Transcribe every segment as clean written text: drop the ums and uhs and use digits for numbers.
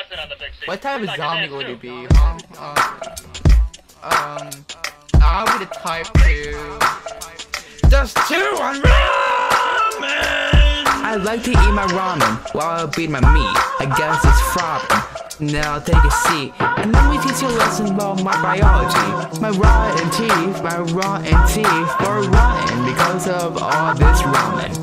What type of zombie would it be, huh? I'll be the type to just chew on ramen! I like to eat my ramen while I beat my meat. I guess it's frothing. Now take a seat, and let me teach you a lesson about my biology. My rotten teeth are rotten because of all this ramen.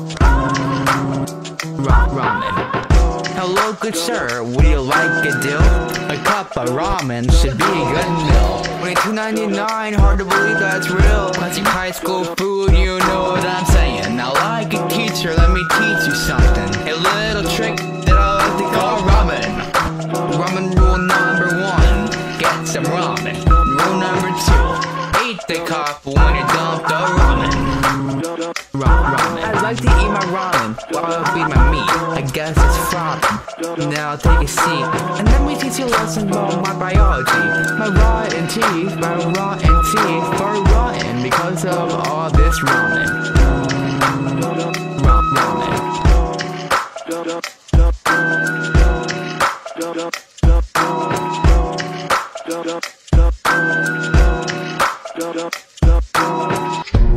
Ramen. Hello, good sir, would you like a deal? A cup of ramen should be a good meal. $22.99, hard to believe that's real. Classic high school food, you know what I'm saying. Now like a teacher, let me teach you something. A little trick that I like to call ramen. Ramen rule number 1, get some ramen. Rule number 2, eat the cup when you dump the ramen. Ramen. I like to eat my ramen while I beat my meat. I guess it's frothing. Now take a seat, and let me teach you a lesson about my biology. My rotten teeth are rotten because of all this ramen. Ramen.